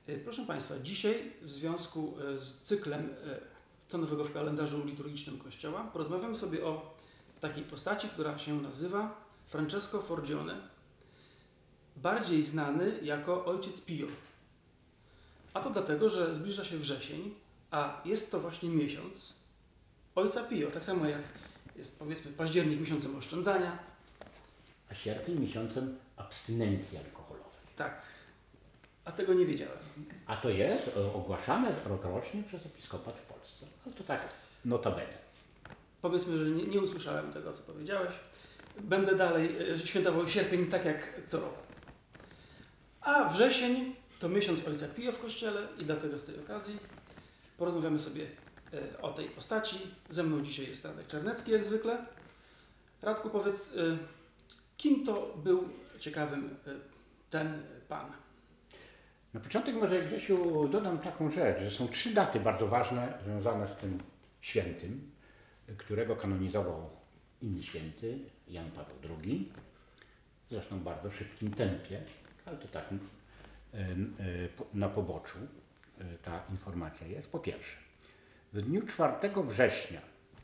Proszę Państwa, dzisiaj w związku z cyklem Co nowego w kalendarzu liturgicznym Kościoła porozmawiamy sobie o takiej postaci, która się nazywa Francesco Forgione, bardziej znany jako Ojciec Pio. A to dlatego, że zbliża się wrzesień, a jest to właśnie miesiąc Ojca Pio, tak samo jak jest, powiedzmy, październik miesiącem oszczędzania, a sierpień miesiącem abstynencji alkoholowej. Tak, a tego nie wiedziałem. A to jest ogłaszane rokrocznie przez episkopat w Polsce. No to tak notabene. Powiedzmy, że nie usłyszałem tego, co powiedziałeś. Będę dalej świętował sierpień tak jak co roku. A wrzesień to miesiąc Ojca Pio w Kościele i dlatego z tej okazji porozmawiamy sobie o tej postaci. Ze mną dzisiaj jest Radek Czarnecki jak zwykle. Radku, powiedz, kim to był ciekawym ten pan? Na początek może, Grzesiu, dodam taką rzecz, że są 3 daty bardzo ważne związane z tym świętym, którego kanonizował inny święty, Jan Paweł II, zresztą w bardzo szybkim tempie, ale to tak na poboczu ta informacja jest. Po pierwsze, w dniu 4 września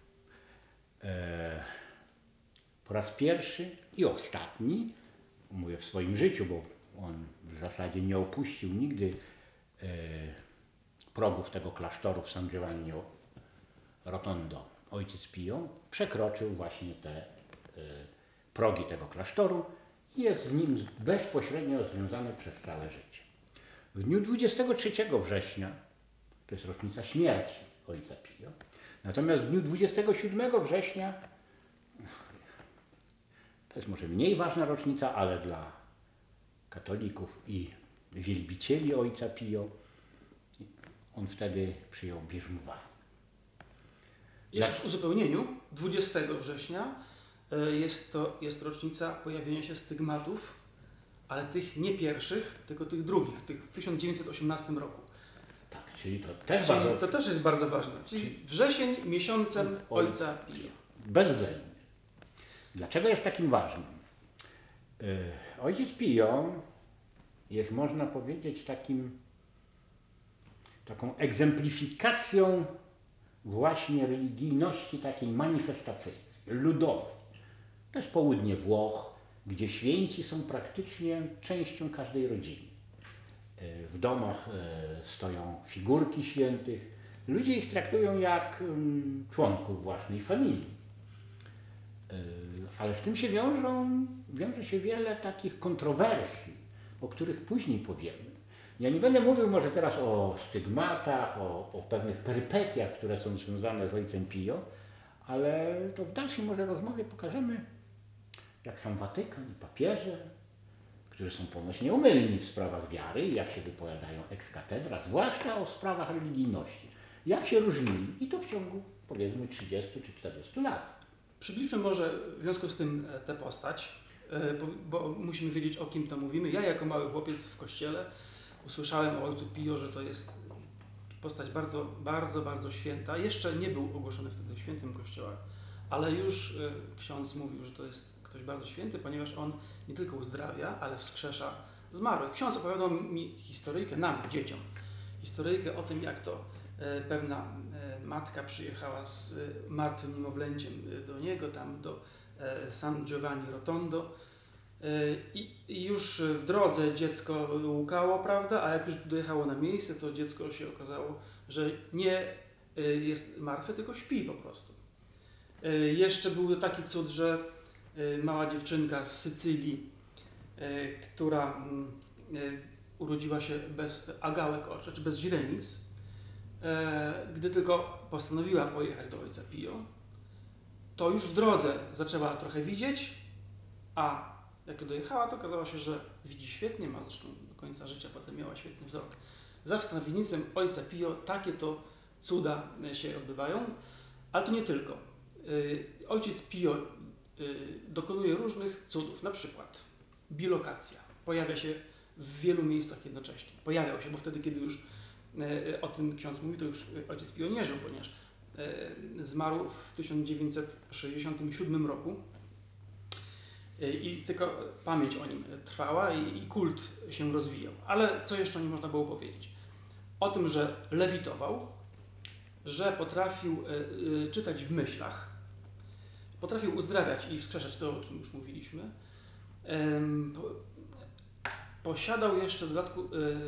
po raz pierwszy i ostatni, mówię w swoim życiu, bo on w zasadzie nie opuścił nigdy progów tego klasztoru w San Giovanni Rotondo, Ojciec Pio, przekroczył właśnie te progi tego klasztoru i jest z nim bezpośrednio związany przez całe życie. W dniu 23 września, to jest rocznica śmierci Ojca Pio, natomiast w dniu 27 września, to jest może mniej ważna rocznica, ale dla katolików i wielbicieli Ojca Pio, on wtedy przyjął bierzmowanie. Jeszcze w uzupełnieniu, 20 września jest rocznica pojawienia się stygmatów, ale tych nie pierwszych, tylko tych drugich, tych w 1918 roku. Tak, czyli to też bardzo... To też jest bardzo ważne. Czyli wrzesień miesiącem Ojca Pio. Bezwzględnie. Dlaczego jest takim ważnym? Ojciec Pio jest, można powiedzieć, taką egzemplifikacją właśnie religijności takiej manifestacyjnej, ludowej. To jest południe Włoch, gdzie święci są praktycznie częścią każdej rodziny. W domach stoją figurki świętych. Ludzie ich traktują jak członków własnej familii. Ale z tym się wiąże się wiele takich kontrowersji, o których później powiemy. Ja nie będę mówił może teraz o stygmatach, o pewnych perypetiach, które są związane z Ojcem Pio, ale to w dalszej może rozmowie pokażemy, jak sam Watykan i papieże, którzy są ponoć nieomylni w sprawach wiary i jak się wypowiadają ex cathedra, zwłaszcza o sprawach religijności, jak się różnili i to w ciągu powiedzmy 30 czy 40 lat. Przybliżmy może w związku z tym tę postać, bo musimy wiedzieć, o kim to mówimy. Ja jako mały chłopiec w kościele usłyszałem o Ojcu Pio, że to jest postać bardzo, bardzo, bardzo święta. Jeszcze nie był ogłoszony wtedy świętym Kościoła, ale już ksiądz mówił, że to jest ktoś bardzo święty, ponieważ on nie tylko uzdrawia, ale wskrzesza zmarłych. Ksiądz opowiadał mi historyjkę, nam, dzieciom, historyjkę o tym, jak to pewna matka przyjechała z martwym niemowlęciem do niego, tam do San Giovanni Rotondo i już w drodze dziecko łkało, prawda, a jak już dojechało na miejsce, to dziecko się okazało, że nie jest martwe, tylko śpi po prostu. Jeszcze był taki cud, że mała dziewczynka z Sycylii, która urodziła się bez agałek oczu, czy bez źrenic, gdy tylko postanowiła pojechać do Ojca Pio, to już w drodze zaczęła trochę widzieć, a jak dojechała, to okazało się, że widzi świetnie, ma zresztą do końca życia, potem miała świetny wzrok. Za wstawiennictwem Ojca Pio takie to cuda się odbywają, ale to nie tylko. Ojciec Pio dokonuje różnych cudów, na przykład bilokacja. Pojawia się w wielu miejscach jednocześnie. Pojawiał się, bo wtedy, kiedy już o tym ksiądz mówi, to już Ojciec Pio nie żył, ponieważ zmarł w 1967 roku. I tylko pamięć o nim trwała i kult się rozwijał. Ale co jeszcze o nim można było powiedzieć? O tym, że lewitował, że potrafił czytać w myślach, potrafił uzdrawiać i wskrzeszać to, o czym już mówiliśmy. Posiadał jeszcze w dodatku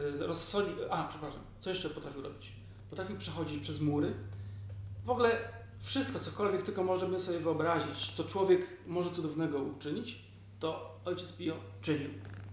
co jeszcze potrafił robić? Potrafił przechodzić przez mury. W ogóle wszystko, cokolwiek tylko możemy sobie wyobrazić, co człowiek może cudownego uczynić, to ojciec Pio czynił.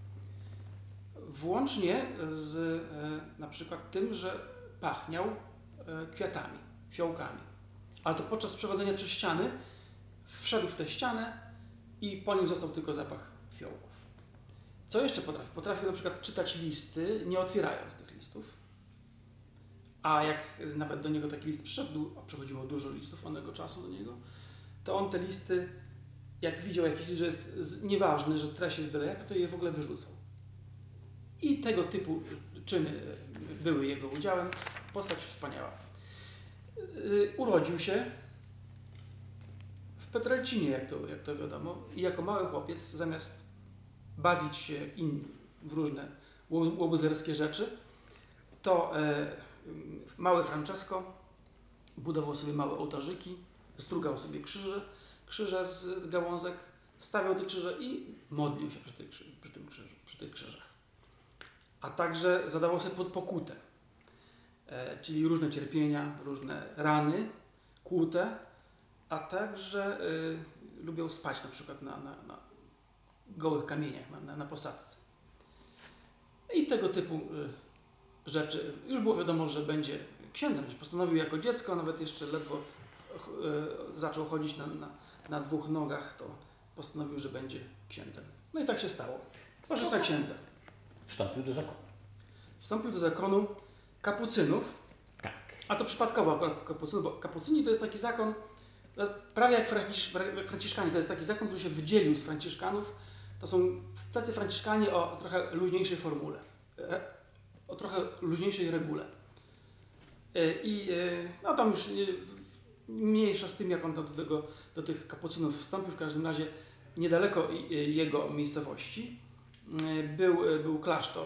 Włącznie z na przykład tym, że pachniał kwiatami, fiołkami. Ale to podczas przechodzenia przez ściany wszedł w tę ścianę i po nim został tylko zapach fiołków. Co jeszcze potrafił? Potrafił na przykład czytać listy, nie otwierając tych listów. A jak nawet do niego taki list przyszedł, a przychodziło dużo listów onego czasu do niego, to on te listy, jak widział jakiś list, że jest nieważny, że treść jest byle jaka, to je w ogóle wyrzucał. I tego typu czyny były jego udziałem. Postać wspaniała. Urodził się w Petrelcinie, jak to wiadomo, i jako mały chłopiec, zamiast bawić się w różne łobuzerskie rzeczy, to mały Francesco budował sobie małe ołtarzyki, strugał sobie krzyże z gałązek, stawiał te krzyże i modlił się przy tych krzyżach. A także zadawał sobie pokutę, czyli różne cierpienia, różne rany kłute, a także lubiał spać na przykład na gołych kamieniach, na posadzce. I tego typu rzeczy. Już było wiadomo, że będzie księdzem. Postanowił jako dziecko, nawet jeszcze ledwo zaczął chodzić na dwóch nogach, to postanowił, że będzie księdzem. No i tak się stało. Poszedł na księdza. Wstąpił do zakonu. Wstąpił do zakonu kapucynów. Tak. A to przypadkowo akurat kapucynów, bo kapucyni to jest taki zakon, prawie jak franciszkanie, to jest taki zakon, który się wydzielił z franciszkanów. To są tacy franciszkanie o trochę luźniejszej formule, o trochę luźniejszej regule. I no tam już mniejsza z tym, jak on do tych kapucynów wstąpił. W każdym razie niedaleko jego miejscowości był klasztor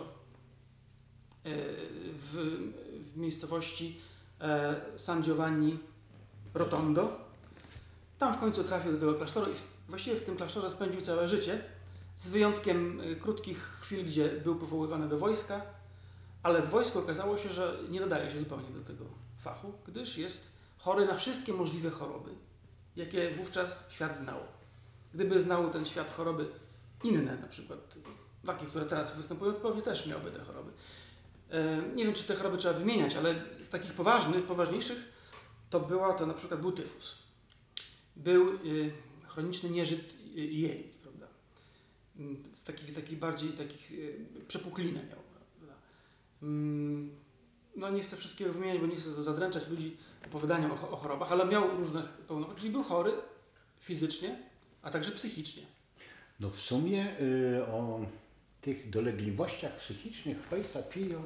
w miejscowości San Giovanni Rotondo. Tam w końcu trafił do tego klasztoru i właściwie w tym klasztorze spędził całe życie, z wyjątkiem krótkich chwil, gdzie był powoływany do wojska, ale w wojsku okazało się, że nie nadaje się zupełnie do tego fachu, gdyż jest chory na wszystkie możliwe choroby, jakie wówczas świat znał. Gdyby znał ten świat choroby inne, na przykład takie, które teraz występują, to pewnie też miałby te choroby. Nie wiem, czy te choroby trzeba wymieniać, ale z takich poważniejszych to na przykład był tyfus. Był chroniczny nieżyt jelit, prawda? Z takich bardziej przepuklinę miał, prawda? No nie chcę wszystkiego wymieniać, bo nie chcę zadręczać ludzi opowiadaniem o chorobach, ale miał różne pełnochoroby, czyli był chory fizycznie, a także psychicznie. No w sumie o tych dolegliwościach psychicznych ojca Pio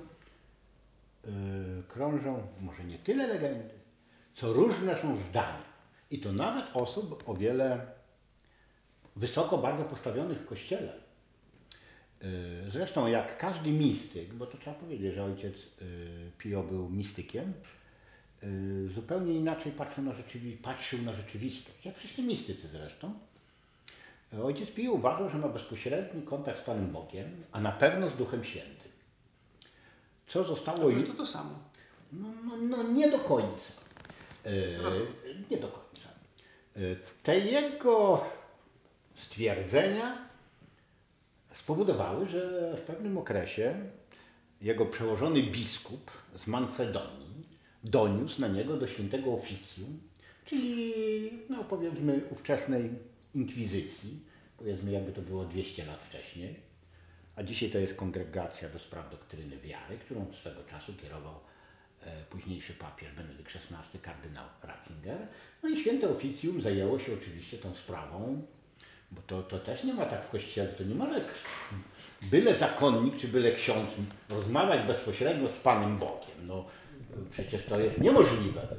krążą może nie tyle legendy, co różne są zdania. I to nawet osób o wiele wysoko bardzo postawionych w Kościele. Zresztą jak każdy mistyk, bo to trzeba powiedzieć, że ojciec Pio był mistykiem, zupełnie inaczej patrzył na rzeczywistość, jak wszyscy mistycy zresztą. Ojciec Pio uważał, że ma bezpośredni kontakt z Panem Bogiem, a na pewno z Duchem Świętym. Co zostało już to samo. No nie do końca. Nie do końca. Te jego stwierdzenia spowodowały, że w pewnym okresie jego przełożony biskup z Manfredonii doniósł na niego do świętego oficjum, czyli no powiedzmy ówczesnej inkwizycji, powiedzmy jakby to było 200 lat wcześniej, a dzisiaj to jest Kongregacja do Spraw Doktryny Wiary, którą swego czasu kierował późniejszy papież Benedykt XVI, kardynał Ratzinger. No i święte oficjum zajęło się oczywiście tą sprawą, bo to też nie ma tak w Kościele, to nie może byle zakonnik czy byle ksiądz rozmawiać bezpośrednio z Panem Bogiem. No przecież to jest niemożliwe.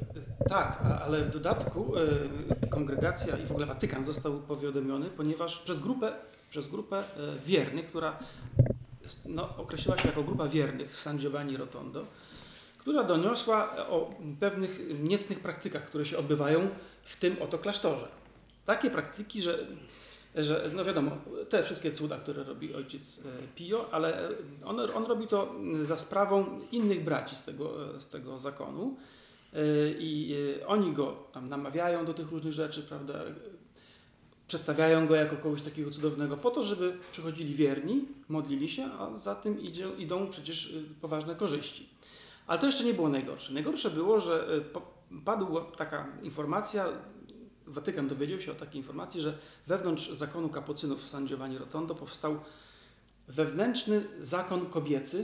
Tak, ale w dodatku kongregacja i w ogóle Watykan został powiadomiony, ponieważ przez grupę wiernych, która określiła się jako grupa wiernych z San Giovanni Rotondo, która doniosła o pewnych niecnych praktykach, które się odbywają w tym oto klasztorze. Takie praktyki, że no wiadomo, te wszystkie cuda, które robi ojciec Pio, ale on robi to za sprawą innych braci z tego zakonu i oni go tam namawiają do tych różnych rzeczy, prawda, przedstawiają go jako kogoś takiego cudownego po to, żeby przychodzili wierni, modlili się, a za tym idą przecież poważne korzyści. Ale to jeszcze nie było najgorsze. Najgorsze było, że padła taka informacja, Watykan dowiedział się o takiej informacji, że wewnątrz zakonu kapucynów w San Giovanni Rotondo powstał wewnętrzny zakon kobiecy,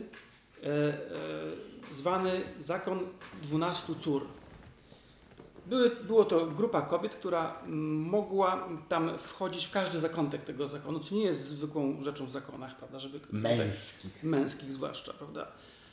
zwany zakon 12 cór. Było to grupa kobiet, która mogła tam wchodzić w każdy zakątek tego zakonu, co nie jest zwykłą rzeczą w zakonach, prawda, żeby męskich zwłaszcza, prawda.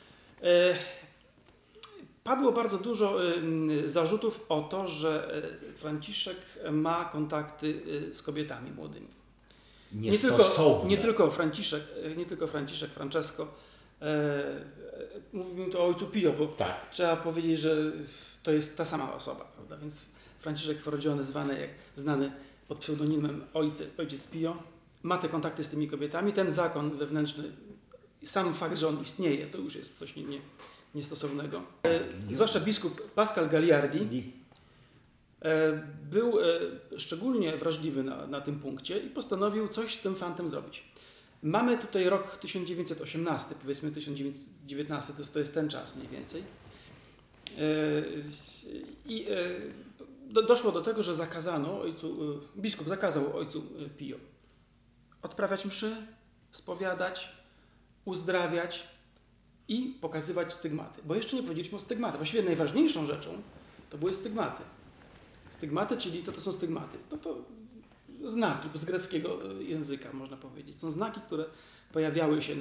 Padło bardzo dużo zarzutów o to, że Franciszek ma kontakty z kobietami młodymi. Nie tylko Franciszek, Francesco. Mówimy tu o ojcu Pio, bo tak. Trzeba powiedzieć, że to jest ta sama osoba, prawda? Więc Franciszek Frodziony, znany pod pseudonimem ojciec Pio, ma te kontakty z tymi kobietami. Ten zakon wewnętrzny, sam fakt, że on istnieje, to już jest coś niestosownego. Zwłaszcza biskup Pascal Gagliardi był szczególnie wrażliwy na tym punkcie i postanowił coś z tym fantem zrobić. Mamy tutaj rok 1918, powiedzmy 1919, to jest ten czas mniej więcej. I doszło do tego, że biskup zakazał ojcu Pio odprawiać mszy, spowiadać, uzdrawiać i pokazywać stygmaty. Bo jeszcze nie powiedzieliśmy o stygmatach. Właściwie najważniejszą rzeczą to były stygmaty. Stygmaty, czyli co to są stygmaty? No to znaki z greckiego języka, można powiedzieć. Są znaki, które pojawiały się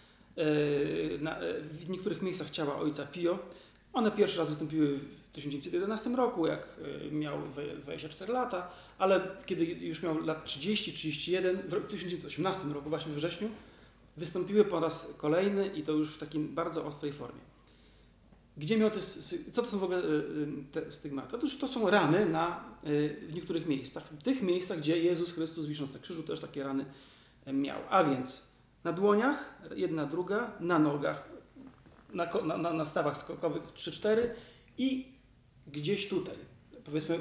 w niektórych miejscach ciała ojca Pio. One pierwszy raz wystąpiły w 1911 roku, jak miał 24 lata, ale kiedy już miał lat 30-31, w 1918 roku, właśnie we wrześniu, wystąpiły po raz kolejny i to już w takiej bardzo ostrej formie. Gdzie miał co to są w ogóle te stygmaty? Otóż to są rany w niektórych miejscach. W tych miejscach, gdzie Jezus Chrystus wisząc na krzyżu też takie rany miał. A więc na dłoniach, jedna, druga, na nogach, na stawach skokowych 3-4 i gdzieś tutaj. Powiedzmy,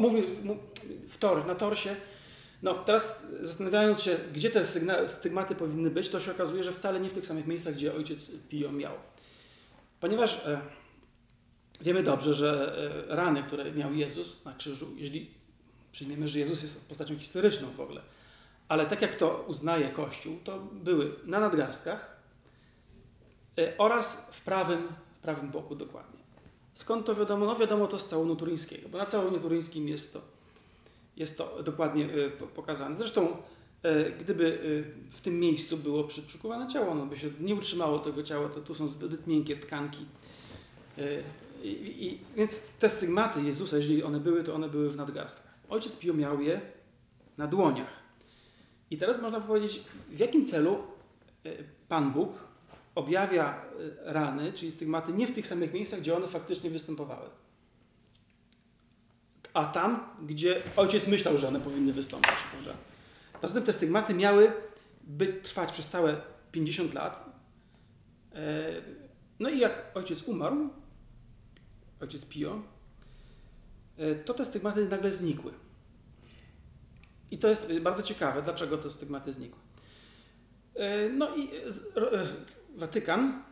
na torsie. No teraz zastanawiając się, gdzie te stygmaty powinny być, to się okazuje, że wcale nie w tych samych miejscach, gdzie ojciec Pio miał. Ponieważ wiemy dobrze, że rany, które miał Jezus na krzyżu, jeżeli przyjmiemy, że Jezus jest postacią historyczną w ogóle, ale tak jak to uznaje Kościół, to były na nadgarstkach oraz w prawym boku dokładnie. Skąd to wiadomo? No wiadomo to z całunu turyńskiego, bo na całunie turyńskim jest to dokładnie pokazane. Zresztą gdyby w tym miejscu było przykuwane ciało, ono by się nie utrzymało tego ciała, to tu są zbyt miękkie tkanki. Więc te stygmaty Jezusa, jeżeli one były, to one były w nadgarstkach. Ojciec Pio miał je na dłoniach. I teraz można powiedzieć, w jakim celu Pan Bóg objawia rany, czyli stygmaty, nie w tych samych miejscach, gdzie one faktycznie występowały. A tam, gdzie ojciec myślał, że one powinny wystąpić. Może. Poza tym te stygmaty miały trwać przez całe 50 lat. No i jak ojciec umarł, ojciec Pio, to te stygmaty nagle znikły. I to jest bardzo ciekawe, dlaczego te stygmaty znikły. No i Watykan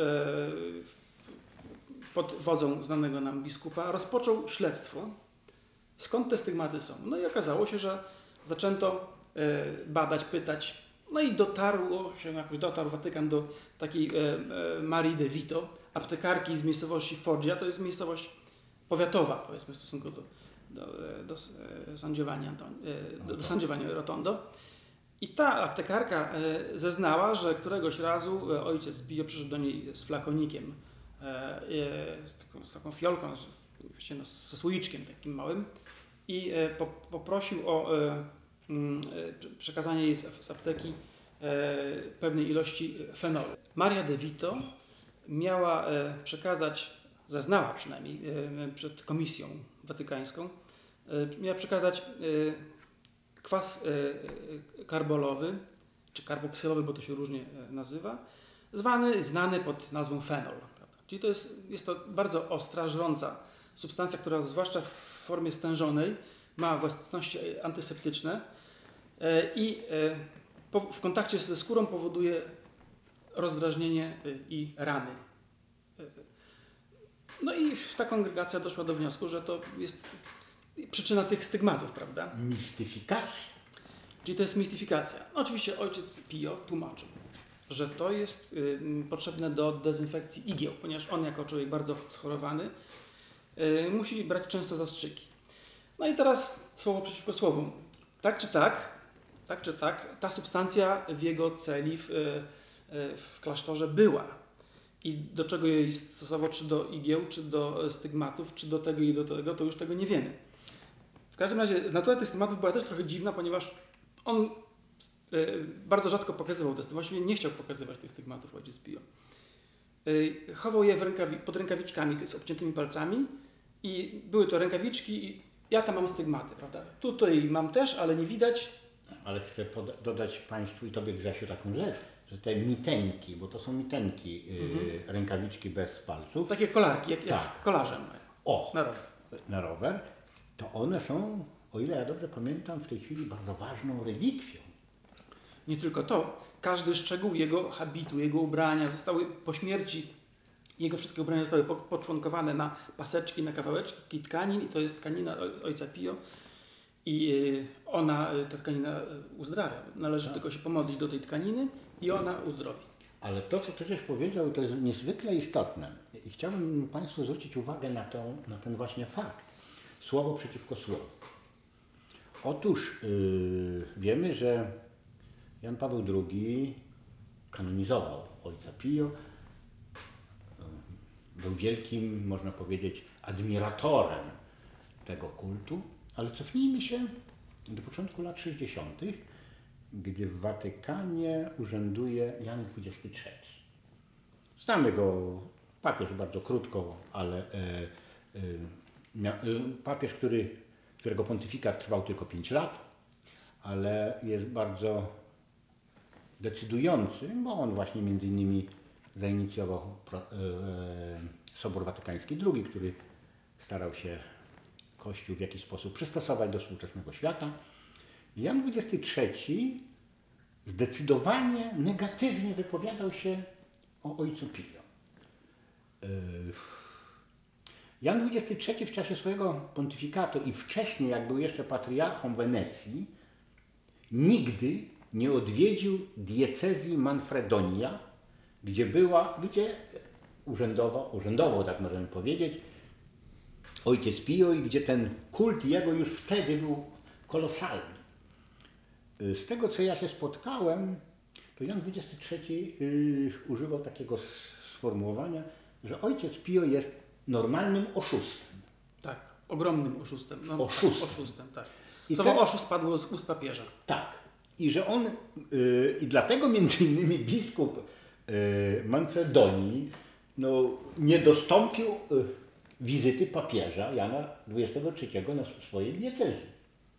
pod wodzą znanego nam biskupa rozpoczął śledztwo, skąd te stygmaty są. No i okazało się, że zaczęto badać, pytać, no i dotarł Watykan do takiej Marii de Vito, aptekarki z miejscowości Foggia, to jest miejscowość powiatowa, powiedzmy w stosunku do San Giovanni Rotondo. I ta aptekarka zeznała, że któregoś razu ojciec Pio przyszedł do niej z flakonikiem, z taką fiolką, właściwie no, ze słoiczkiem takim małym i poprosił o przekazanie jej z apteki pewnej ilości fenolu. Maria de Vito miała przekazać, zeznała przynajmniej przed Komisją Watykańską, miała przekazać kwas karbolowy, czy karboksylowy, bo to się różnie nazywa, znany pod nazwą fenol. Czyli jest to bardzo ostra, żrąca substancja, która zwłaszcza w formie stężonej ma własności antyseptyczne i w kontakcie ze skórą powoduje rozdrażnienie i rany. No i ta kongregacja doszła do wniosku, że to jest przyczyna tych stygmatów, prawda? Mistyfikacja. Czyli to jest mistyfikacja. No, oczywiście ojciec Pio tłumaczył, że to jest potrzebne do dezynfekcji igieł, ponieważ on jako człowiek bardzo schorowany musi brać często zastrzyki. No i teraz słowo przeciwko słowu. Tak czy tak, ta substancja w jego celi w klasztorze była. I do czego jej stosował, czy do igieł, czy do stygmatów, czy do tego i do tego, to już tego nie wiemy. W każdym razie natura tych stygmatów była też trochę dziwna, ponieważ on bardzo rzadko pokazywał te stygmaty, właściwie nie chciał pokazywać tych stygmatów ojciec Pio. Chował je pod rękawiczkami z obciętymi palcami i były to rękawiczki i ja tam mam stygmaty, prawda? Tutaj mam też, ale nie widać. Ale chcę dodać Państwu i Tobie, Grzesiu, taką rzecz, że te mitenki, bo to są mitenki, rękawiczki bez palców. Takie kolarki, jak Tak. kolarze mają. O, Na rower. na rower, to one są, o ile ja dobrze pamiętam, w tej chwili bardzo ważną relikwią. Nie tylko to, każdy szczegół jego habitu, jego ubrania zostały po śmierci, jego wszystkie ubrania zostały poczłonkowane na paseczki, na kawałeczki tkanin i to jest tkanina ojca Pio i ta tkanina uzdrawia. Należy tylko się pomodlić do tej tkaniny i ona uzdrowi. Ale to, co Ty żeś powiedział, to jest niezwykle istotne. I chciałbym Państwu zwrócić uwagę na ten właśnie fakt. Słowo przeciwko słowu. Otóż wiemy, że Jan Paweł II kanonizował ojca Pio. Był wielkim, można powiedzieć, admiratorem tego kultu. Ale cofnijmy się do początku lat 60., gdzie w Watykanie urzęduje Jan XXIII. Znamy go, papież bardzo krótko, ale papież, którego pontyfikat trwał tylko 5 lat, ale jest bardzo decydujący, bo on właśnie między innymi zainicjował Sobór Watykański II, który starał się Kościół w jakiś sposób przystosować do współczesnego świata. Jan XXIII zdecydowanie negatywnie wypowiadał się o ojcu Pio. Jan XXIII w czasie swojego pontyfikatu i wcześniej, jak był jeszcze patriarchą Wenecji, nigdy nie odwiedził diecezji Manfredonia, gdzie urzędował, tak możemy powiedzieć, ojciec Pio i gdzie ten kult jego już wtedy był kolosalny. Z tego, co ja się spotkałem, to Jan XXIII używał takiego sformułowania, że ojciec Pio jest normalnym oszustem. Tak, ogromnym oszustem. No, oszustem, tak. Słowo oszust padło z ust papieża. Tak. I że on, i dlatego między innymi biskup Manfredoni nie dostąpił wizyty papieża Jana XXIII na swojej diecezji.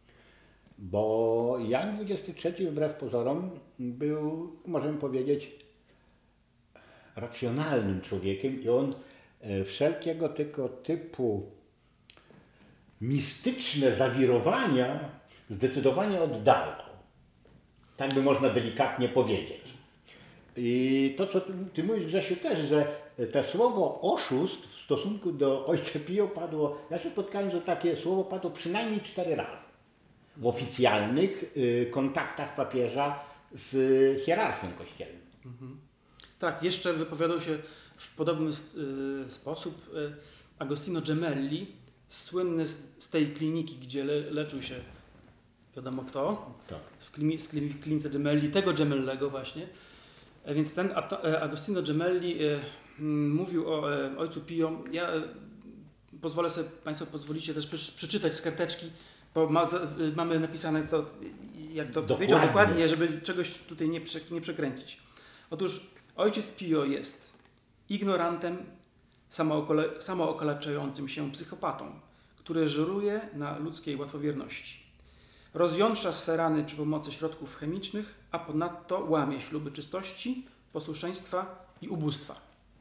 Bo Jan XXIII wbrew pozorom był, możemy powiedzieć, racjonalnym człowiekiem i on wszelkiego tego typu mistyczne zawirowania zdecydowanie oddalał. Tak by można delikatnie powiedzieć. I to, co Ty mówisz, Grzesiu, też, że to słowo oszust w stosunku do ojca Pio padło, ja się spotkałem, że takie słowo padło przynajmniej 4 razy w oficjalnych kontaktach papieża z hierarchią kościelną. Tak, jeszcze wypowiadał się w podobny sposób Agostino Gemelli, słynny z tej kliniki, gdzie leczył się wiadomo kto, Tak. w klinice Gemelli, tego Gemellego właśnie. Więc ten Agostino Gemelli mówił o ojcu Pio. Ja pozwolę sobie, Państwo pozwolicie też przeczytać z karteczki, bo mamy napisane to, jak to powiedział dokładnie, żeby czegoś tutaj nie przekręcić. Otóż ojciec Pio jest ignorantem, samookaleczającym się psychopatą, który żeruje na ludzkiej łatwowierności. Rozjątrza swe rany przy pomocy środków chemicznych, a ponadto łamie śluby czystości, posłuszeństwa i ubóstwa.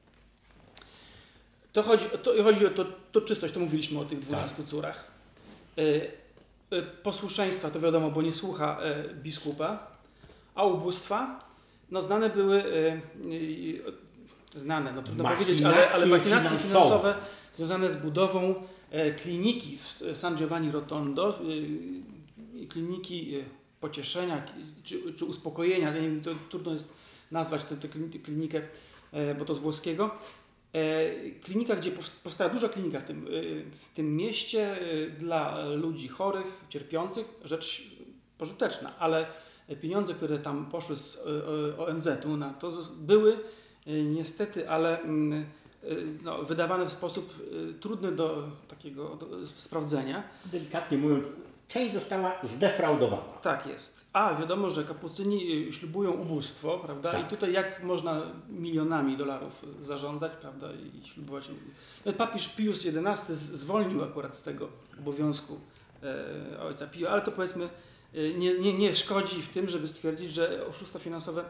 Chodzi o to czystość, to mówiliśmy o tych 12 córach. Posłuszeństwa to wiadomo, bo nie słucha biskupa, a ubóstwa, no znane były, no trudno powiedzieć, ale machinacje finansowe związane z budową kliniki w San Giovanni Rotondo, kliniki pocieszenia czy uspokojenia, nie wiem, to trudno jest nazwać tę klinikę, bo to z włoskiego. Klinika, gdzie powstała duża klinika w tym mieście dla ludzi chorych, cierpiących, rzecz pożyteczna, ale pieniądze, które tam poszły z ONZ-u na to były niestety, ale no, wydawane w sposób trudny do takiego sprawdzenia. Delikatnie mówiąc, część została zdefraudowana. Tak jest. A wiadomo, że kapucyni ślubują ubóstwo, prawda? Tak. I tutaj jak można milionami dolarów zarządzać, prawda? I ślubować. Papież Pius XI zwolnił akurat z tego obowiązku ojca Pio, ale to powiedzmy nie szkodzi w tym, żeby stwierdzić, że oszustwa finansowe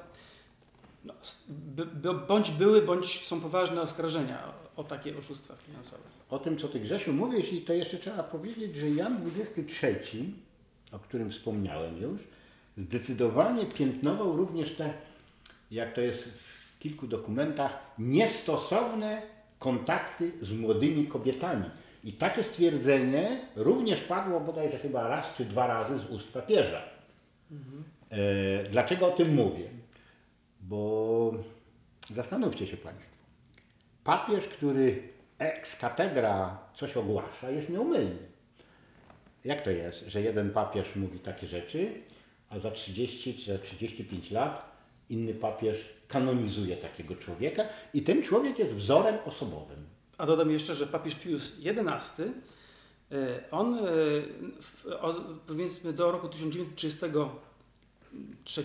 bądź były, bądź są poważne oskarżenia o takie oszustwa finansowe. O tym, co Ty, Grzesiu, mówisz, i to jeszcze trzeba powiedzieć, że Jan XXIII, o którym wspomniałem już, zdecydowanie piętnował również te, jak to jest w kilku dokumentach, niestosowne kontakty z młodymi kobietami. I takie stwierdzenie również padło bodajże chyba raz czy dwa razy z ust papieża. Dlaczego o tym mówię? Bo zastanówcie się Państwo. Papież, który ex cathedra coś ogłasza, jest nieumylny. Jak to jest, że jeden papież mówi takie rzeczy, a za 30 czy za 35 lat inny papież kanonizuje takiego człowieka i ten człowiek jest wzorem osobowym. A dodam jeszcze, że papież Pius XI, on powiedzmy do roku 1933,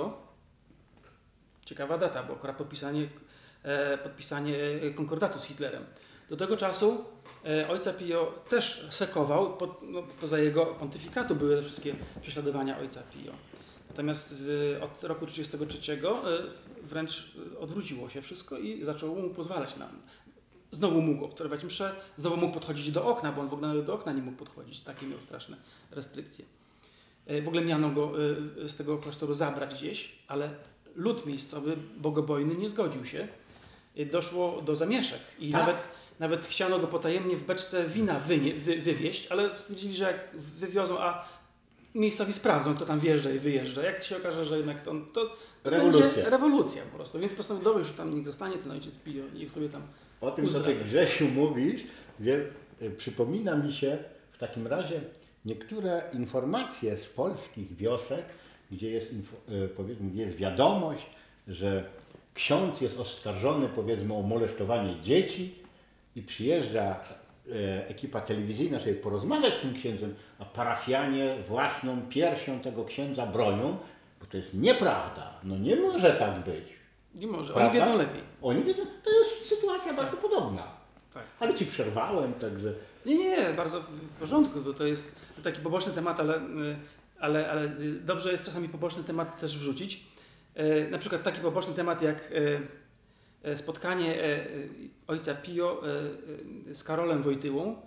ciekawa data, bo akurat podpisanie konkordatu z Hitlerem. Do tego czasu ojca Pio też sekował, poza jego pontyfikatu były wszystkie prześladowania ojca Pio. Natomiast od roku 1933 wręcz odwróciło się wszystko i zaczęło mu pozwalać nam. Znowu mógł obserwować mszę, znowu mógł podchodzić do okna, bo on w ogóle nawet do okna nie mógł podchodzić. Takie miał straszne restrykcje. W ogóle miano go z tego klasztoru zabrać gdzieś, ale lud miejscowy, bogobojny, nie zgodził się. Doszło do zamieszek i nawet chciano go potajemnie w beczce wina wywieźć, ale stwierdzili, że jak wywiozą, a miejscowi sprawdzą, kto tam wjeżdża i wyjeżdża. Jak się okaże, że jednak to będzie rewolucja po prostu. Więc postanowił, że tam niech zostanie ten ojciec Pio, niech sobie tam o tym, co Ty, Grzesiu, mówisz, przypomina mi się w takim razie niektóre informacje z polskich wiosek, gdzie jest wiadomość, że ksiądz jest oskarżony, powiedzmy, o molestowanie dzieci i przyjeżdża ekipa telewizyjna, żeby porozmawiać z tym księdzem, a parafianie własną piersią tego księdza bronią, bo to jest nieprawda. No nie może tak być. Nie może, prawda? Oni wiedzą lepiej. Oni wiedzą, to jest sytuacja bardzo podobna. Tak. Ale Ci przerwałem, także... Nie, bardzo w porządku, bo to jest taki poboczny temat, ale dobrze jest czasami poboczny temat też wrzucić. Na przykład taki poboczny temat jak spotkanie ojca Pio z Karolem Wojtyłą,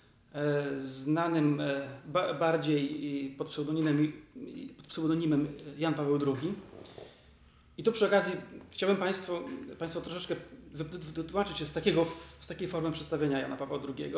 znanym bardziej pod pseudonimem Jan Paweł II. I tu przy okazji chciałbym Państwu troszeczkę wytłumaczyć się z takiej formy przedstawienia Jana Pawła II.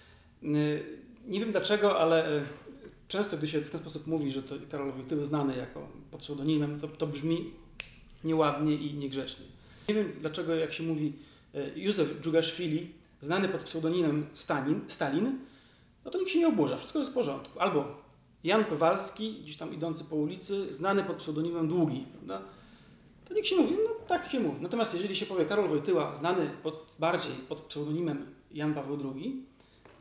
Nie wiem dlaczego, ale często gdy się w ten sposób mówi, że to Karol Wojtyła znany jako pod pseudonimem, to brzmi nieładnie i niegrzecznie. Nie wiem dlaczego jak się mówi Józef Dżugaszwili, znany pod pseudonimem Stalin, no to nikt się nie oburza, wszystko jest w porządku. Albo Jan Kowalski, gdzieś tam idący po ulicy, znany pod pseudonimem Długi, prawda? To nikt się mówi, no tak się mówi. Natomiast jeżeli się powie Karol Wojtyła, znany bardziej pod pseudonimem Jan Paweł II,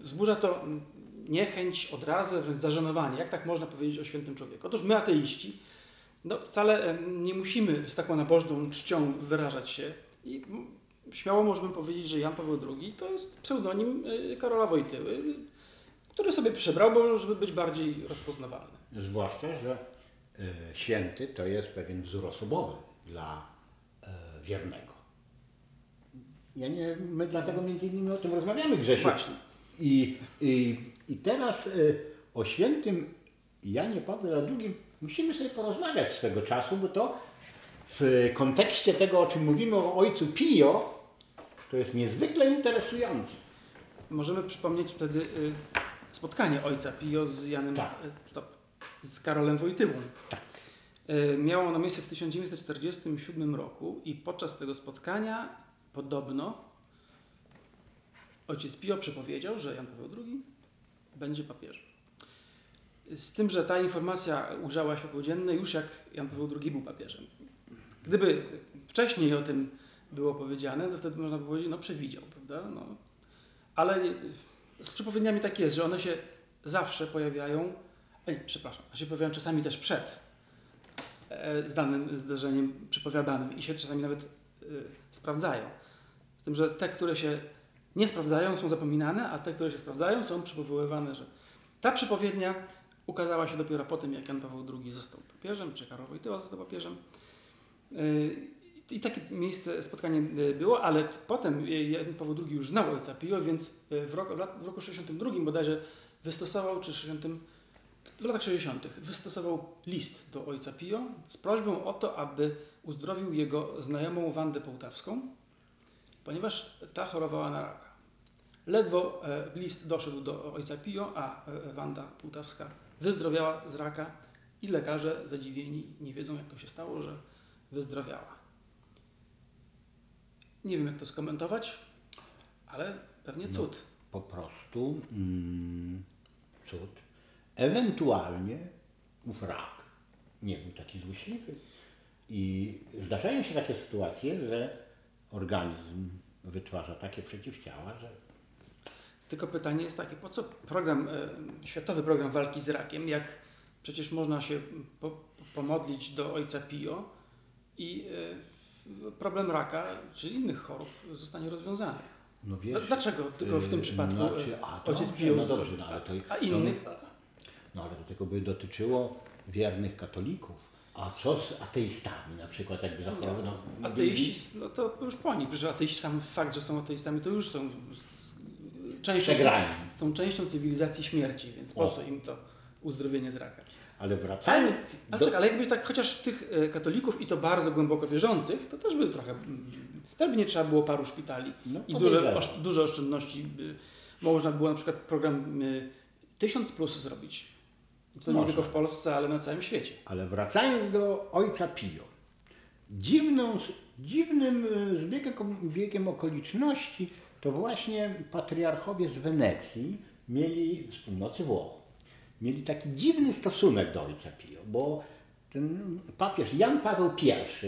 wzburza to niechęć, odrazę, wręcz zażenowanie. Jak tak można powiedzieć o świętym człowieku? Otóż my ateiści wcale nie musimy z taką nabożną czcią wyrażać się i śmiało możemy powiedzieć, że Jan Paweł II to jest pseudonim Karola Wojtyły, który sobie przybrał, żeby być bardziej rozpoznawalny. Zwłaszcza, że święty to jest pewien wzór osobowy dla wiernego. My dlatego między innymi o tym rozmawiamy, Grzesiu. Właśnie. I teraz o świętym Janie Pawle II musimy sobie porozmawiać swego czasu, bo to w kontekście tego, o czym mówimy o ojcu Pio, to jest niezwykle interesujące. Możemy przypomnieć wtedy spotkanie ojca Pio z Janem, tak. Z Karolem Wojtyłą. Tak. Miało ono miejsce w 1947 roku i podczas tego spotkania podobno ojciec Pio przepowiedział, że Jan Paweł II będzie papieżem. Z tym, że ta informacja ujrzała światło dzienne już jak Jan Paweł II był papieżem. Gdyby wcześniej o tym było powiedziane, to wtedy można by powiedzieć, przewidział, prawda? Ale z przepowiedniami tak jest, że one się zawsze pojawiają, one się pojawiają czasami też przed danym zdarzeniem przepowiadanym i się czasami nawet sprawdzają. Z tym, że te, które się nie sprawdzają, są zapominane, a te, które się sprawdzają, są przywoływane, że ta przepowiednia ukazała się dopiero po tym, jak Jan Paweł II został papieżem, czy Karol Wojtyła został papieżem. I takie spotkanie było, ale potem Jan Paweł II już znał ojca Pio, więc w roku 62 bodajże wystosował, w latach 60. wystosował list do ojca Pio z prośbą o to, aby uzdrowił jego znajomą Wandę Połtawską, ponieważ ta chorowała na raka. Ledwo list doszedł do ojca Pio, a Wanda Połtawska wyzdrowiała z raka i lekarze zadziwieni nie wiedzą, jak to się stało, że wyzdrowiała. Nie wiem, jak to skomentować, ale pewnie cud. Po prostu cud. Ewentualnie ów rak nie był taki złośliwy. I zdarzają się takie sytuacje, że organizm wytwarza takie przeciwciała, że... Tylko pytanie jest takie, po co światowy program walki z rakiem, jak przecież można się pomodlić do ojca Pio i problem raka czy innych chorób zostanie rozwiązany. No wiesz, dlaczego tylko w tym przypadku ojciec dobrze, Pio? no dobrze, ale a innych? Ale to tylko by dotyczyło wiernych katolików. A co z ateistami na przykład, jakby zachorował? Ateiści, to już po nich, że ateiści, sam fakt, że są ateistami, to już są częścią cywilizacji śmierci, więc po co im to uzdrowienie z raka? Ale wracając... Ale jakby tak chociaż tych katolików i to bardzo głęboko wierzących, to też by trochę... Też by nie trzeba było paru szpitali i duże oszczędności. Można było na przykład program 1000+ zrobić. To nie tylko w Polsce, ale na całym świecie. Ale wracając do ojca Pio. Dziwnym zbiegiem okoliczności to właśnie patriarchowie z Wenecji mieli, z północy Włoch, mieli taki dziwny stosunek do ojca Pio, bo ten papież Jan Paweł I,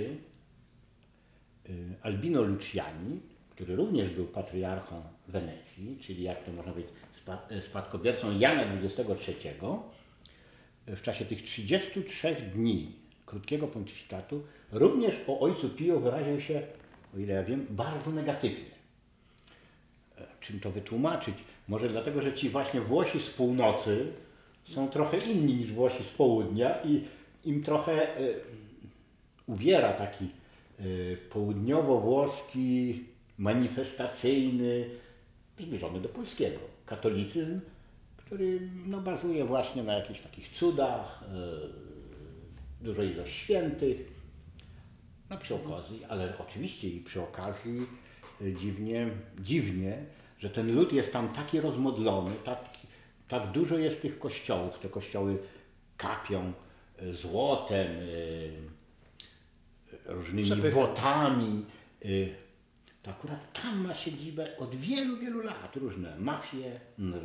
Albino Luciani, który również był patriarchą Wenecji, czyli jak to można powiedzieć, spadkobiercą Jana XXIII, w czasie tych 33 dni krótkiego pontyfikatu również o ojcu Pio wyraził się, o ile ja wiem, bardzo negatywnie. Czym to wytłumaczyć? Może dlatego, że ci właśnie Włosi z północy są trochę inni niż Włosi z południa i im trochę uwiera taki południowo-włoski, manifestacyjny, zbliżony do polskiego katolicyzm, który bazuje właśnie na jakichś takich cudach, dużej ilość świętych. Przy okazji, ale oczywiście i przy okazji dziwnie, że ten lud jest tam taki rozmodlony, tak dużo jest tych kościołów. Te kościoły kapią złotem, różnymi wotami. To akurat tam ma siedzibę od wielu, wielu lat różne mafie,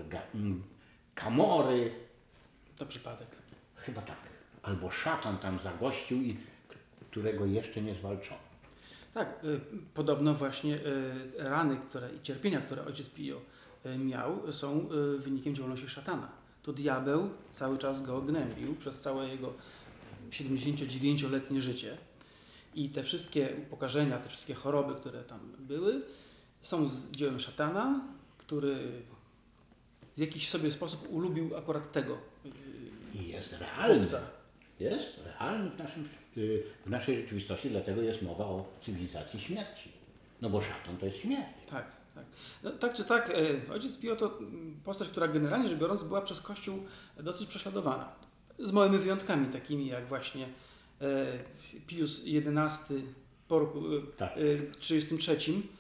kamory. To przypadek. Chyba tak. Albo szatan tam zagościł, którego jeszcze nie zwalczono. Tak, podobno właśnie rany i cierpienia, które ojciec Pio miał, są wynikiem działalności szatana. To diabeł cały czas go gnębił przez całe jego 79-letnie życie. I te wszystkie upokarzenia, te wszystkie choroby, które tam były, są z dziełem szatana, który w jakiś sobie sposób ulubił akurat tego I jest realny. chłopca. Jest realny w naszej rzeczywistości, dlatego jest mowa o cywilizacji śmierci. No bo szatan to jest śmierć. Tak, tak. No, tak czy tak, ojciec Pio to postać, która generalnie rzecz biorąc była przez Kościół dosyć prześladowana. Z małymi wyjątkami, takimi jak właśnie Pius XI po roku Tak. 33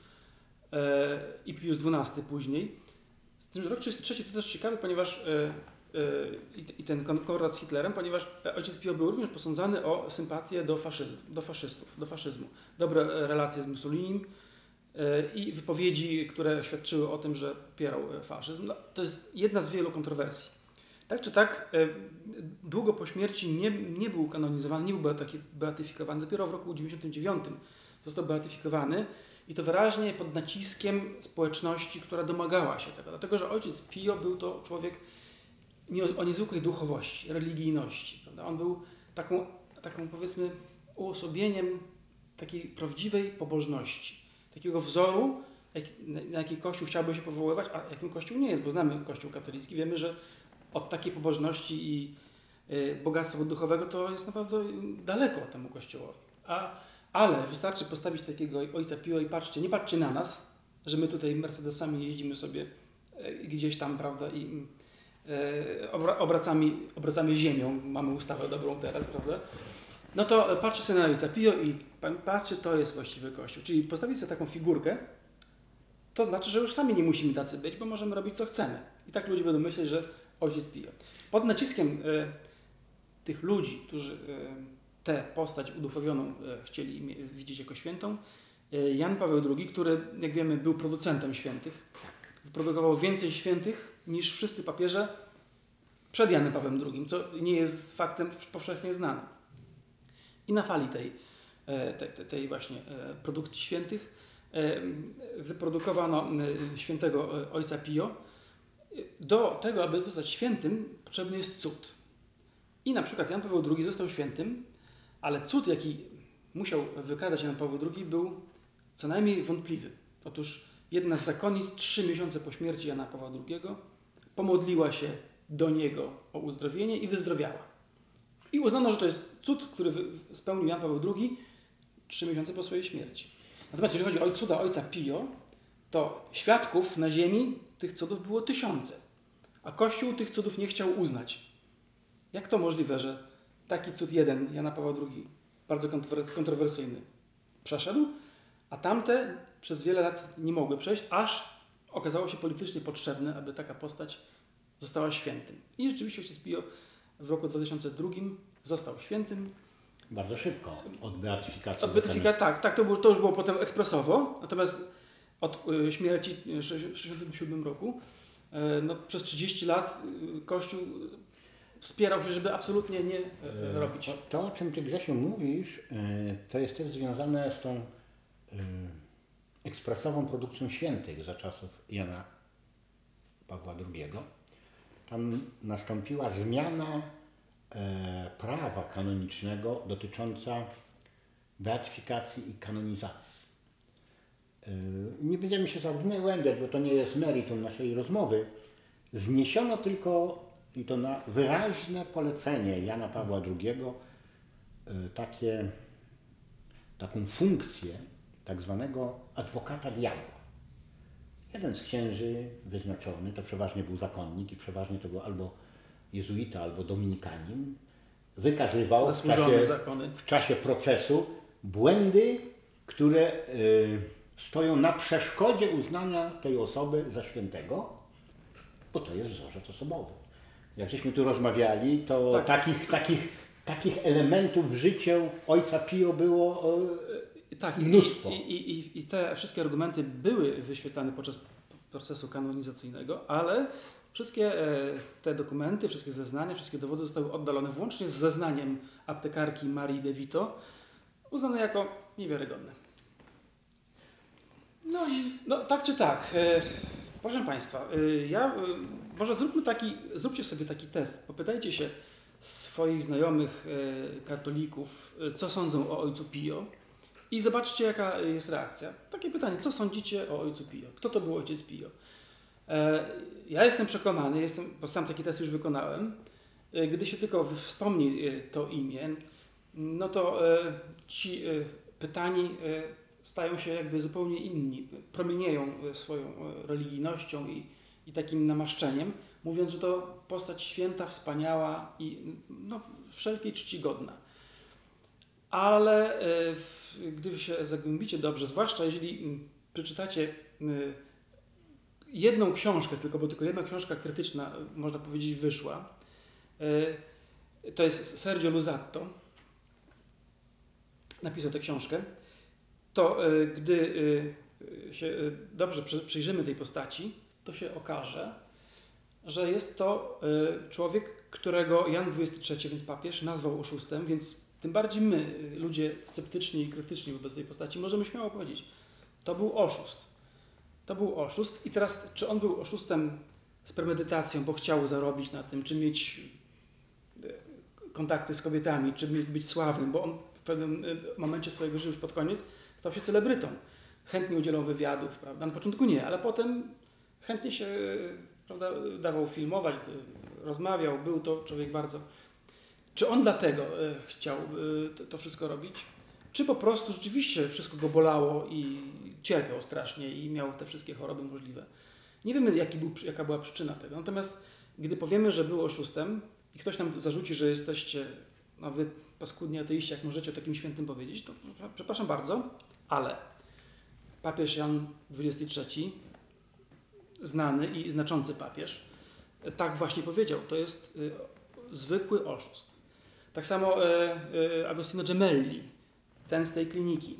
i Pius XII później. Z tym, że rok 33 to też ciekawy, ponieważ i ten konkordat z Hitlerem, ponieważ ojciec Pio był również posądzany o sympatię do faszyzmu. Dobre relacje z Mussolinim i wypowiedzi, które świadczyły o tym, że popierał faszyzm. No, to jest jedna z wielu kontrowersji. Tak czy tak, długo po śmierci nie był kanonizowany, nie był beatyfikowany. Dopiero w roku 99 został beatyfikowany i to wyraźnie pod naciskiem społeczności, która domagała się tego. Dlatego, że ojciec Pio był to człowiek o niezwykłej duchowości, religijności. Prawda? On był taką powiedzmy uosobieniem takiej prawdziwej pobożności. Takiego wzoru, na jaki Kościół chciałby się powoływać, a jakim Kościół nie jest, bo znamy Kościół katolicki, wiemy, że od takiej pobożności i bogactwa duchowego to jest naprawdę daleko temu Kościołowi. Ale wystarczy postawić takiego ojca Pio i nie patrzcie na nas, że my tutaj Mercedesami jeździmy sobie gdzieś tam, prawda, i obracamy ziemią, mamy ustawę dobrą teraz, prawda? No to patrzcie sobie na ojca Pio i patrzcie, to jest właściwy Kościół. Czyli postawić sobie taką figurkę, to znaczy, że już sami nie musimy tacy być, bo możemy robić co chcemy. I tak ludzie będą myśleć, że ojciec Pio. Pod naciskiem tych ludzi, którzy tę postać uduchowioną chcieli widzieć jako świętą, Jan Paweł II, który, jak wiemy, był producentem świętych, wyprodukował więcej świętych niż wszyscy papieże przed Janem Pawłem II, co nie jest faktem powszechnie znanym. I na fali tej właśnie produkcji świętych wyprodukowano świętego ojca Pio. Do tego, aby zostać świętym, potrzebny jest cud. I na przykład Jan Paweł II został świętym, ale cud, jaki musiał wykazać Jan Paweł II, był co najmniej wątpliwy. Otóż jedna z zakonnic 3 miesiące po śmierci Jana Pawła II pomodliła się do niego o uzdrowienie i wyzdrowiała. I uznano, że to jest cud, który spełnił Jan Paweł II 3 miesiące po swojej śmierci. Natomiast jeżeli chodzi o cuda ojca Pio, to świadków na ziemi tych cudów było tysiące, a Kościół tych cudów nie chciał uznać. Jak to możliwe, że taki cud jeden Jana Pawła II, bardzo kontrowersyjny, przeszedł, a tamte przez wiele lat nie mogły przejść, aż okazało się politycznie potrzebne, aby taka postać została świętym. I rzeczywiście ojciec Pio w roku 2002 został świętym. Bardzo szybko, od beatyfikacji. Od beatyfikacji, tak, to już było potem ekspresowo, natomiast od śmierci w 1967 roku no, przez 30 lat Kościół wspierał się, żeby absolutnie nie robić. To, o czym Ty, Grzesiu, mówisz, to jest też związane z tą ekspresową produkcją świętych za czasów Jana Pawła II. Tam nastąpiła zmiana prawa kanonicznego dotycząca beatyfikacji i kanonizacji. Nie będziemy się zagłębiać, bo to nie jest meritum naszej rozmowy. Zniesiono tylko, i to na wyraźne polecenie Jana Pawła II, taką funkcję tak zwanego adwokata diabła. Jeden z księży wyznaczony, to przeważnie był zakonnik i przeważnie to był albo jezuita, albo dominikanin, wykazywał w czasie procesu błędy, które stoją na przeszkodzie uznania tej osoby za świętego, bo to jest wzorzec osobowy. Jak żeśmy tu rozmawiali, to takich elementów w życiu ojca Pio było mnóstwo. I te wszystkie argumenty były wyświetlane podczas procesu kanonizacyjnego, ale wszystkie te dokumenty, wszystkie zeznania, wszystkie dowody zostały oddalone włącznie z zeznaniem aptekarki Marii de Vito, uznane jako niewiarygodne. No tak czy tak, Proszę Państwa, może zróbcie sobie taki test. Popytajcie się swoich znajomych katolików, co sądzą o ojcu Pio i zobaczcie, jaka jest reakcja. Takie pytanie, co sądzicie o ojcu Pio? Kto to był ojciec Pio? Ja jestem przekonany, bo sam taki test już wykonałem, gdy się tylko wspomni to imię, no to ci pytani stają się jakby zupełnie inni, promienieją swoją religijnością i takim namaszczeniem, mówiąc, że to postać święta, wspaniała i no, wszelkiej czcigodna. Ale gdy się zagłębicie dobrze, zwłaszcza jeżeli przeczytacie jedną książkę, bo tylko jedna książka krytyczna, można powiedzieć, wyszła, to jest Sergio Luzzatto, napisał tę książkę, to gdy się dobrze przyjrzymy tej postaci, to się okaże, że jest to człowiek, którego Jan XXIII, więc papież, nazwał oszustem, więc tym bardziej my, ludzie sceptyczni i krytyczni wobec tej postaci, możemy śmiało powiedzieć, to był oszust. To był oszust i teraz, czy on był oszustem z premedytacją, bo chciał zarobić na tym, czy mieć kontakty z kobietami, czy być sławnym, bo on w pewnym momencie swojego życia, już pod koniec, stał się celebrytą. Chętnie udzielał wywiadów, prawda? Na początku nie, ale potem chętnie się, prawda, dawał filmować, rozmawiał, był to człowiek bardzo... Czy on dlatego chciał to wszystko robić? Czy po prostu rzeczywiście wszystko go bolało i cierpiał strasznie i miał te wszystkie choroby możliwe? Nie wiemy, jaka była przyczyna tego. Natomiast gdy powiemy, że był oszustem i ktoś nam zarzuci, że jesteście, no wy paskudni ateiści, jak możecie o takim świętym powiedzieć, to przepraszam bardzo, ale papież Jan XXIII, znany i znaczący papież, tak właśnie powiedział. To jest zwykły oszust. Tak samo Agostino Gemelli, ten z tej kliniki,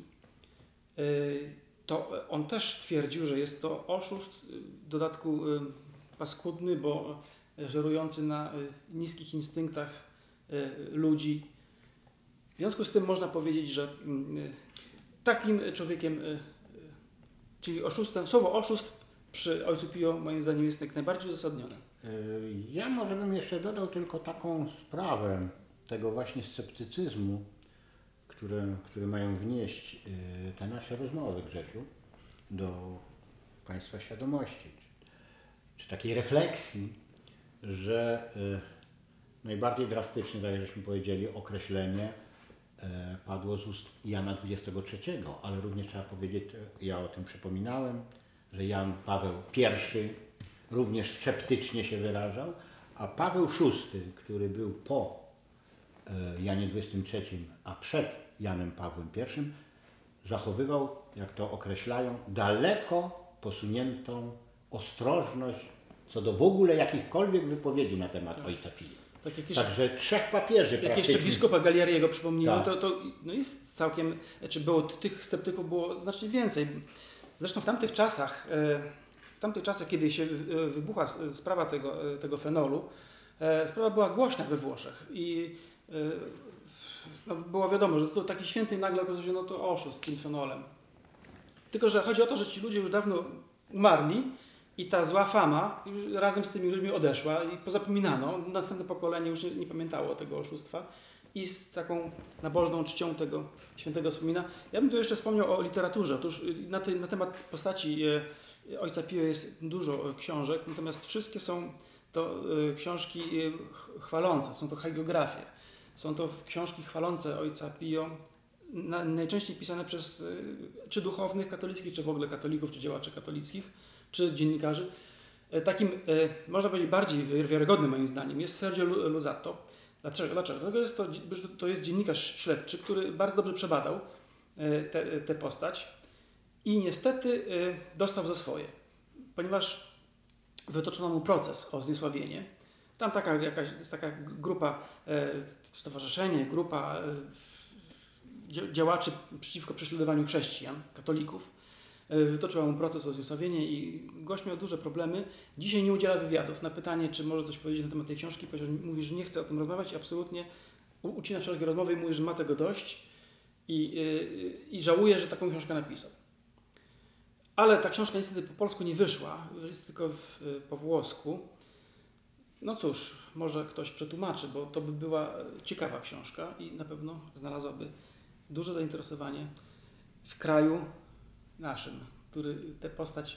to on też twierdził, że jest to oszust, w dodatku paskudny, bo żerujący na niskich instynktach ludzi. W związku z tym można powiedzieć, że takim człowiekiem, czyli oszustem, słowo oszust przy ojcu Pio moim zdaniem jest jak najbardziej uzasadnione. Ja może bym jeszcze dodał tylko taką sprawę tego właśnie sceptycyzmu, które mają wnieść te nasze rozmowy, Grzesiu, do Państwa świadomości, czy takiej refleksji, że najbardziej drastyczne, tak jak żeśmy powiedzieli, określenie padło z ust Jana XXIII, ale również trzeba powiedzieć, ja o tym przypominałem, że Jan Paweł I również sceptycznie się wyrażał, a Paweł VI, który był po Janie XXIII, a przed Janem Pawłem I, zachowywał, jak to określają, daleko posuniętą ostrożność co do w ogóle jakichkolwiek wypowiedzi na temat ojca Pia. Tak jak Także trzech papieży jak jeszcze biskupa Galiariego przypomniałem, tak. to no jest całkiem, tych sceptyków było znacznie więcej. Zresztą w tamtych czasach, kiedy się wybuchła sprawa tego fenolu, sprawa była głośna we Włoszech i no, było wiadomo, że to taki święty nagle okazuje się, no to oszust z tym fenolem. Tylko że chodzi o to, że ci ludzie już dawno umarli i ta zła fama już razem z tymi ludźmi odeszła i pozapominano. Następne pokolenie już nie pamiętało tego oszustwa i z taką nabożną czcią tego świętego wspomina. Ja bym tu jeszcze wspomniał o literaturze. Otóż na temat postaci ojca Pio jest dużo książek, natomiast wszystkie są to książki chwalące, są to hagiografie. Są to książki chwalące ojca Pio, najczęściej pisane przez czy duchownych katolickich, czy w ogóle katolików, czy działaczy katolickich, czy dziennikarzy. Takim, można powiedzieć, bardziej wiarygodnym moim zdaniem jest Sergio Luzzatto. Dlaczego? Dlatego to jest dziennikarz śledczy, który bardzo dobrze przebadał tę postać i niestety dostał za swoje, ponieważ wytoczono mu proces o zniesławienie. Tam jest taka grupa, stowarzyszenie, grupa działaczy przeciwko prześladowaniu chrześcijan, katolików. Wytoczyła mu proces o zniesławienie i gość miał duże problemy. Dzisiaj nie udziela wywiadów. Na pytanie, czy może coś powiedzieć na temat tej książki, mówi, że nie chce o tym rozmawiać i absolutnie ucina wszelkie rozmowy i mówi, że ma tego dość i żałuje, że taką książkę napisał. Ale ta książka niestety po polsku nie wyszła, jest tylko po włosku. No cóż, może ktoś przetłumaczy, bo to by była ciekawa książka i na pewno znalazłaby duże zainteresowanie w kraju naszym, który tę postać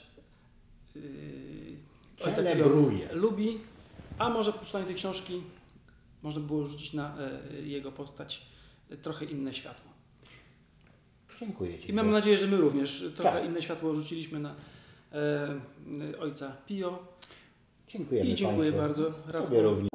ojca Celebruje. Pio lubi, a może po czytaniu tej książki można było rzucić na jego postać trochę inne światło. Dziękuję Ci. I mam nadzieję, że my również trochę Tak. inne światło rzuciliśmy na ojca Pio. Dziękujemy I dziękuję Państwu. bardzo. Tobie również.